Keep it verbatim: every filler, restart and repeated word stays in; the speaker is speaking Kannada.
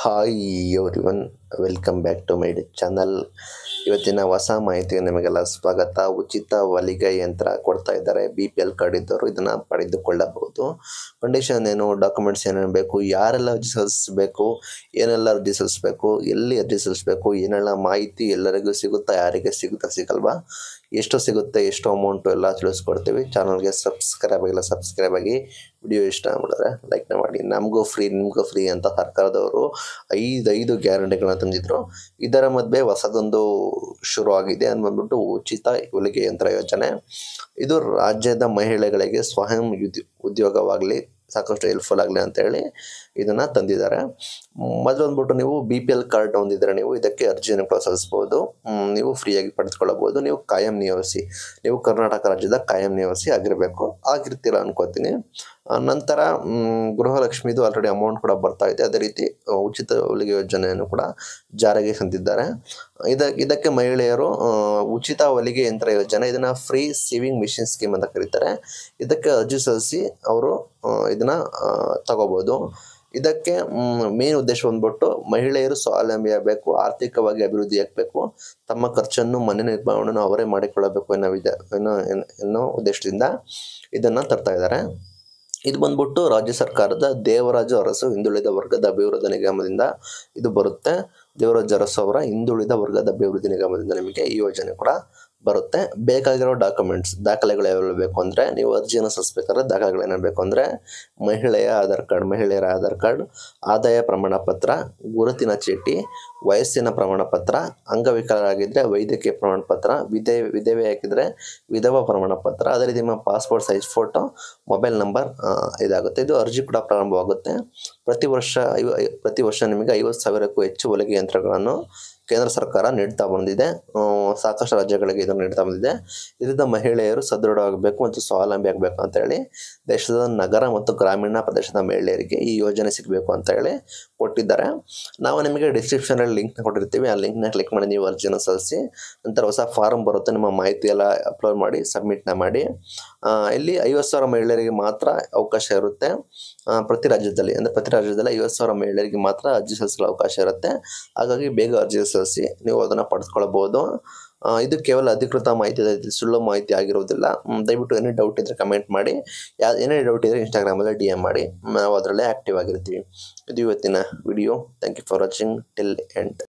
Hi everyone, welcome back to my channel. ಇವತ್ತಿನ ಹೊಸ ಮಾಹಿತಿಗೆ ನಿಮಗೆಲ್ಲ ಸ್ವಾಗತ. ಉಚಿತ ಹೊಲಿಗೆ ಯಂತ್ರ ಕೊಡ್ತಾ ಇದ್ದಾರೆ. ಬಿ ಪಿ ಎಲ್ ಕಾರ್ಡ್ ಇದ್ದವರು ಇದನ್ನು ಪಡೆದುಕೊಳ್ಳಬಹುದು. ಕಂಡೀಷನ್ ಏನು, ಡಾಕ್ಯುಮೆಂಟ್ಸ್ ಏನೇನು ಬೇಕು, ಯಾರೆಲ್ಲ ಅರ್ಜಿ ಸಲ್ಲಿಸಬೇಕು, ಏನೆಲ್ಲ ಅರ್ಜಿ ಸಲ್ಲಿಸಬೇಕು, ಎಲ್ಲಿ ಅರ್ಜಿ ಸಲ್ಲಿಸಬೇಕು, ಏನೆಲ್ಲ ಮಾಹಿತಿ ಎಲ್ಲರಿಗೂ ಸಿಗುತ್ತಾ, ಯಾರಿಗೆ ಸಿಗುತ್ತಾ ಸಿಗಲ್ವಾ, ಎಷ್ಟು ಸಿಗುತ್ತೆ, ಎಷ್ಟು ಅಮೌಂಟು ಎಲ್ಲ ತಿಳಿಸ್ಕೊಡ್ತೀವಿ. ಚಾನಲ್ಗೆ ಸಬ್ಸ್ಕ್ರೈಬ್ ಆಗಿಲ್ಲ ಸಬ್ಸ್ಕ್ರೈಬ್ ಆಗಿ. ವಿಡಿಯೋ ಇಷ್ಟ ಮಾಡಿದ್ರೆ ಲೈಕ್ನ ಮಾಡಿ. ನಮಗೂ ಫ್ರೀ ನಿಮಗೂ ಫ್ರೀ ಅಂತ ಸರ್ಕಾರದವರು ಐದು ಐದು ಗ್ಯಾರಂಟಿಗಳನ್ನ ತಂದಿದ್ರು. ಇದರ ಮಧ್ಯೆ ಹೊಸದೊಂದು ಶುರು ಆಗಿದೆ ಅಂದ್ಬಿಟ್ಟು ಉಚಿತ ಹೊಲಿಗೆ ಯಂತ್ರ ಯೋಜನೆ. ಇದು ರಾಜ್ಯದ ಮಹಿಳೆಗಳಿಗೆ ಸ್ವಯಂ ಉದ್ಯೋಗವಾಗಲಿ, ಸಾಕಷ್ಟು ಹೆಲ್ಪ್ಫುಲ್ ಆಗಲಿ ಅಂತೇಳಿ ಇದನ್ನು ತಂದಿದ್ದಾರೆ. ಮೊದಲು ಅಂದ್ಬಿಟ್ಟು ನೀವು ಬಿ ಪಿ ಎಲ್ ಕಾರ್ಡ್ ಹೊಂದಿದ್ರೆ ನೀವು ಇದಕ್ಕೆ ಅರ್ಜಿಯನ್ನು ಕೂಡ ಸಲ್ಲಿಸ್ಬೋದು. ನೀವು ಫ್ರೀಯಾಗಿ ಪಡೆದುಕೊಳ್ಳಬಹುದು. ನೀವು ಕಾಯಂ ನಿವಾಸಿ, ನೀವು ಕರ್ನಾಟಕ ರಾಜ್ಯದ ಕಾಯಂ ನಿವಾಸಿ ಆಗಿರಬೇಕು. ಆಗಿರ್ತೀರ ಅನ್ಕೋತೀನಿ. ನಂತರ ಗೃಹಲಕ್ಷ್ಮಿದು ಆಲ್ರೆಡಿ ಅಮೌಂಟ್ ಕೂಡ ಬರ್ತಾ ಇದೆ. ಅದೇ ರೀತಿ ಉಚಿತ ಹೊಲಿಗೆ ಯೋಜನೆಯನ್ನು ಕೂಡ ಜಾರಿಗೆ ತಂದಿದ್ದಾರೆ. ಇದ ಇದಕ್ಕೆ ಮಹಿಳೆಯರು ಉಚಿತ ಹೊಲಿಗೆ ಯಂತ್ರ ಯೋಜನೆ, ಇದನ್ನು ಫ್ರೀ ಸೀವಿಂಗ್ ಮಿಷಿನ್ ಸ್ಕೀಮ್ ಅಂತ ಕರೀತಾರೆ. ಇದಕ್ಕೆ ಅರ್ಜಿ ಸಲ್ಲಿಸಿ ಅವರು ಇದನ್ನು ತಗೋಬೋದು. ಇದಕ್ಕೆ ಮೇನ್ ಉದ್ದೇಶ ಬಂದ್ಬಿಟ್ಟು ಮಹಿಳೆಯರು ಸ್ವಾವಲಂಬಿ ಆಗಬೇಕು, ಆರ್ಥಿಕವಾಗಿ ಅಭಿವೃದ್ಧಿ ಆಗಬೇಕು, ತಮ್ಮ ಖರ್ಚನ್ನು ಮನೆ ನಿರ್ಮಾಣವನ್ನು ಅವರೇ ಮಾಡಿಕೊಳ್ಳಬೇಕು ಅನ್ನೋ ವಿಧ ಅನ್ನೋ ಅನ್ನೋ ಉದ್ದೇಶದಿಂದ ಇದನ್ನು ತರ್ತಾ ಇದ್ದಾರೆ. ಇದು ಬಂದ್ಬಿಟ್ಟು ರಾಜ್ಯ ಸರ್ಕಾರದ ದೇವರಾಜು ಅರಸು ಹಿಂದುಳಿದ ವರ್ಗದ ಅಭಿವೃದ್ಧಿ ನಿಗಮದಿಂದ ಇದು ಬರುತ್ತೆ. ದೇವರಾಜು ಅರಸು ಅವರ ಹಿಂದುಳಿದ ವರ್ಗದ ಅಭಿವೃದ್ಧಿ ನಿಗಮದಿಂದ ನಿಮಗೆ ಈ ಯೋಜನೆ ಕೂಡ ಬರುತ್ತೆ. ಬೇಕಾಗಿರೋ ಡಾಕ್ಯುಮೆಂಟ್ಸ್ ದಾಖಲೆಗಳು ಯಾವ್ಯಾವ ಬೇಕು ಅಂದರೆ, ನೀವು ಅರ್ಜಿಯನ್ನು ಸಲ್ಲಿಸಬೇಕಾದ್ರೆ ದಾಖಲೆಗಳು ಏನೇನು ಬೇಕು ಅಂದರೆ, ಮಹಿಳೆಯ ಆಧಾರ್ ಕಾರ್ಡ್, ಮಹಿಳೆಯರ ಆಧಾರ್ ಕಾರ್ಡ್, ಆದಾಯ ಪ್ರಮಾಣ ಪತ್ರ, ಗುರುತಿನ ಚೀಟಿ, ವಯಸ್ಸಿನ ಪ್ರಮಾಣ ಪತ್ರ, ಅಂಗವಿಕಲರಾಗಿದ್ದರೆ ವೈದ್ಯಕೀಯ ಪ್ರಮಾಣ ಪತ್ರ, ವಿಧೆ ವಿಧವೆ ಆಗಿದ್ದರೆ ವಿಧವಾ ಪ್ರಮಾಣ ಪತ್ರ, ಅದೇ ರೀತಿ ನಿಮ್ಮ passport size photo, mobile number ಇದಾಗುತ್ತೆ. ಇದು ಅರ್ಜಿ ಕೂಡ ಪ್ರಾರಂಭವಾಗುತ್ತೆ. ಪ್ರತಿ ವರ್ಷ ಐವ ಪ್ರತಿ ವರ್ಷ ನಿಮಗೆ ಐವತ್ತು ಸಾವಿರಕ್ಕೂ ಹೆಚ್ಚು ಹೊಲಿಗೆ ಯಂತ್ರಗಳನ್ನು ಕೇಂದ್ರ ಸರ್ಕಾರ ನೀಡ್ತಾ ಬಂದಿದೆ. ಸಾಕಷ್ಟು ರಾಜ್ಯಗಳಿಗೆ ಇದನ್ನು ನೀಡ್ತಾ ಬಂದಿದೆ. ಇದರಿಂದ ಮಹಿಳೆಯರು ಸದೃಢವಾಗಬೇಕು ಮತ್ತು ಸ್ವಾವಲಂಬಿ ಆಗಬೇಕು ಅಂತ ಹೇಳಿ ದೇಶದ ನಗರ ಮತ್ತು ಗ್ರಾಮೀಣ ಪ್ರದೇಶದ ಮಹಿಳೆಯರಿಗೆ ಈ ಯೋಜನೆ ಸಿಗಬೇಕು ಅಂತ ಹೇಳಿ ಕೊಟ್ಟಿದ್ದಾರೆ. ನಾವು ನಿಮಗೆ ಡಿಸ್ಕ್ರಿಪ್ಷನಲ್ಲಿ ಲಿಂಕ್ನ ಕೊಟ್ಟಿರ್ತೀವಿ. ಆ ಲಿಂಕ್ನ ಕ್ಲಿಕ್ ಮಾಡಿ ನೀವು ಅರ್ಜಿಯನ್ನು ಸಲ್ಲಿಸಿ. ನಂತರ ಹೊಸ ಫಾರಮ್ ಬರುತ್ತೆ, ನಿಮ್ಮ ಮಾಹಿತಿ ಎಲ್ಲ ಅಪ್ಲೋಡ್ ಮಾಡಿ ಸಬ್ಮಿಟ್ನ ಮಾಡಿ. ಇಲ್ಲಿ ಐವತ್ತು ಸಾವಿರ ಮಹಿಳೆಯರಿಗೆ ಮಾತ್ರ ಅವಕಾಶ ಇರುತ್ತೆ. ಪ್ರತಿ ರಾಜ್ಯದಲ್ಲಿ ಅಂದರೆ ಪ್ರತಿ ರಾಜ್ಯದಲ್ಲಿ ಐವತ್ತು ಸಾವಿರ ಮಹಿಳೆಯರಿಗೆ ಮಾತ್ರ ಅರ್ಜಿ ಸಲ್ಲಿಸಲು ಅವಕಾಶ ಇರುತ್ತೆ. ಹಾಗಾಗಿ ಬೇಗ ಅರ್ಜಿ ಸಲ್ಲಿಸಿ ನೀವು ಅದನ್ನು ಪಡೆದುಕೊಳ್ಳಬಹುದು. ಇದು ಕೇವಲ ಅಧಿಕೃತ ಮಾಹಿತಿ, ಸುಳ್ಳು ಮಾಹಿತಿ ಆಗಿರೋದಿಲ್ಲ. ದಯವಿಟ್ಟು ಏನೇ ಡೌಟ್ ಇದ್ದರೆ ಕಮೆಂಟ್ ಮಾಡಿ. ಯಾ ಏನೇ ಡೌಟ್ ಇದ್ದರೆ ಇನ್ಸ್ಟಾಗ್ರಾಮಲ್ಲಿ ಡಿ ಎಮ್ ಮಾಡಿ, ನಾವು ಅದರಲ್ಲೇ ಆ್ಯಕ್ಟಿವ್ ಆಗಿರ್ತೀವಿ. ಇದು ಇವತ್ತಿನ ವಿಡಿಯೋ. Thank you for watching till end.